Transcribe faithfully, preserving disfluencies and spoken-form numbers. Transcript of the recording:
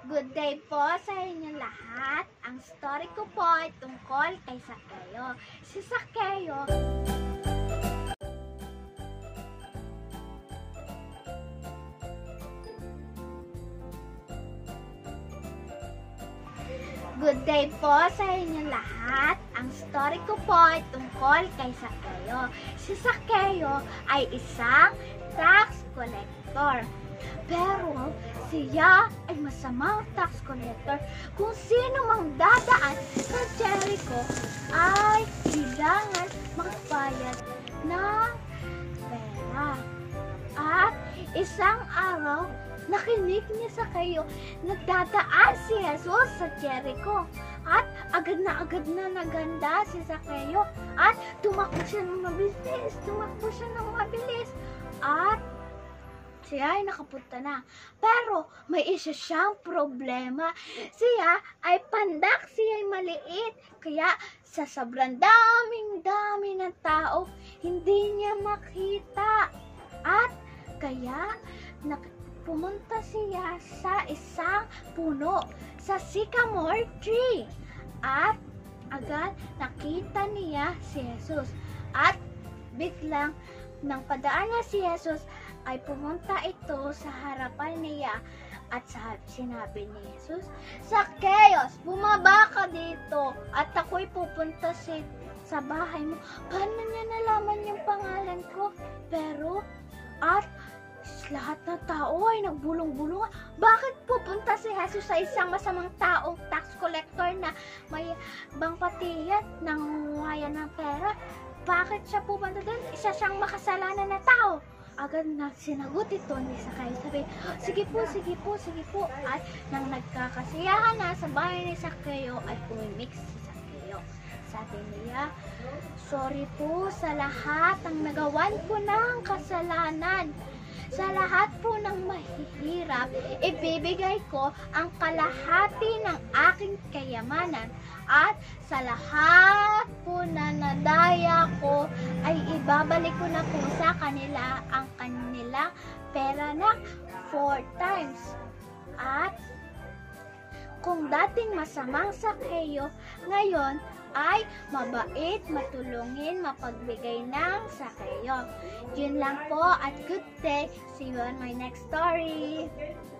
Good day po sa inyo lahat. Ang story ko po ay tungkol kay Zacchaeus. Si Zacchaeus Good day po sa inyo lahat. Ang story ko po ay tungkol kay Zacchaeus. Si Zacchaeus ay isang tax collector. Pero siya ay masamang tax collector. Kung sino mang dadaan sa Jericho ay kailangan magbayad ng pera. At isang araw, nakinig niya sa kayo, nagdadaan si Jesus sa Jericho. At agad na agad na naganda si Zacchaeus. At tumakbo siya ng mabilis, tumakbo siya ng mabilis. At siya ay nakapunta na. Pero may isa siyang problema. Siya ay pandak, siya ay maliit. Kaya sa sobrang daming dami ng tao, hindi niya makita. At kaya pumunta siya sa isang puno, sa sycamore tree. At agad nakita niya si Jesus. At biglang nang padaan niya si Jesus, ay pumunta ito sa harapan niya at sabi, sinabi ni Jesus, Zacchaeus, bumaba ka dito at ako'y pupunta si, sa bahay mo. Paano niya nalaman yung pangalan ko? Pero, at lahat ng tao ay nagbulong-bulong. Bakit pupunta si Jesus sa isang masamang taong tax collector na may bangpatiyat ng nguhayan ng pera? Bakit siya pupunta doon? Isa siyang makasalanan na tao. Agad na sinagot ito ni Zacchaeus. Sabi, sige po, sige po, sige po. At nang nagkakasiyahan na sa bahay ni Zacchaeus, ay pumimik si Zacchaeus. Sabi niya, sorry po sa lahat ng nagawan ko ng kasalanan. Sa lahat po ng mahihirap, ibibigay ko ang kalahati ng aking kayamanan. At sa lahat po na nadaya ko, ay ibabalik ko na po sa kanila ang kanilang pera na four times. At kung dating masamang Zacchaeus, ngayon ay mabait, matulungin, mapagbigay ng Zacchaeus. Yun lang po at good day. See you on my next story.